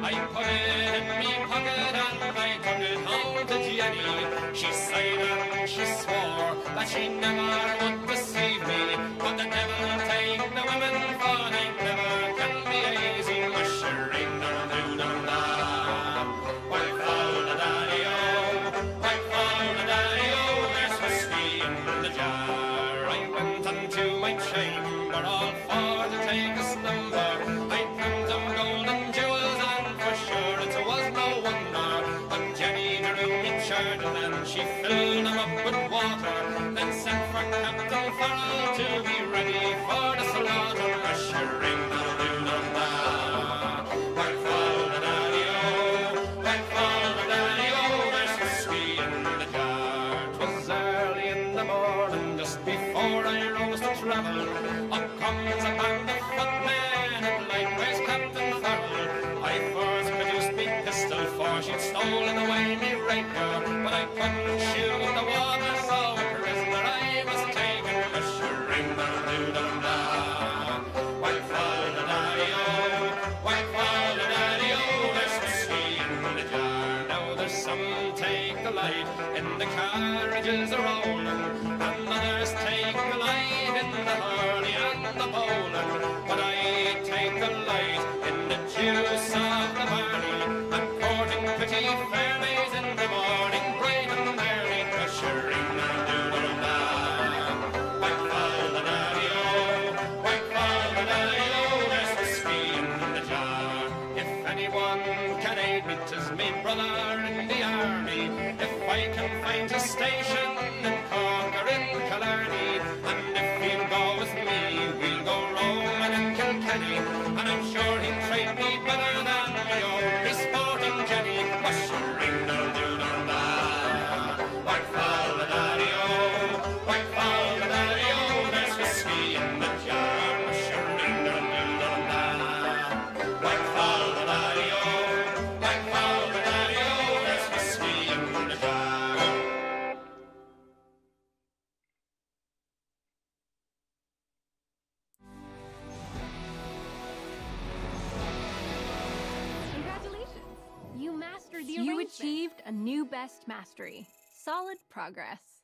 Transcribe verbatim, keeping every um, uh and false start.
I put it in me pocket and I took it home to Jenny. She sighed and she swore that she never would deceive me, but the devil take the women, for they never can be easy. Mushering down do down da. Why fall the daddy-o, why fall the daddy-o, there's whiskey in the jar. I went unto my chamber all for to take a slumber. I dreamt of golden jewels and for sure it was no wonder. And Jenny drew me charger and she filled them up with water, then sent for Captain Farrell to be ready for the slaughter. Ushering down do down da. Why fall the daddy-o, why fall the daddy-o, there's whiskey in the jar. 'Twas early in the morning, just before I rose to travel, up comes a band of footmen and likewise Captain Farrell. I first produced me pistol, for she'd stolen away me rapier, but I couldn't shoot the water, so a prisoner I was taken. Ushering down do down da. Why fall the daddy-o, why fall the daddy-o, there's whiskey in the jar. Now there's some take the light in the carriages a rolling, and others take the light in the hurley and the bowling, but I take the light in the juice of the barley, and courting pretty fair maids in the morning, bright and early. Ushering down do down da. Why fall the daddy-o, why fall the daddy-o, there's whiskey in the jar. If anyone can aid me, 'tis me brother in the army. If I can find a station in Cork or in Killarney, and if he'll go with me, we'll go roaming in Kilkenny, and I'm sure he'll treat me better than my only sporting Jenny. Ushering down do down da. Why fall the daddy-o, why fall the daddy-o, there's whiskey in the jar. Ushering down do down da. Why fall the daddy-o, why fall the daddy-o, there's whiskey in the jar. Congratulations! You mastered the You arrangement. achieved a new best mastery. Solid progress.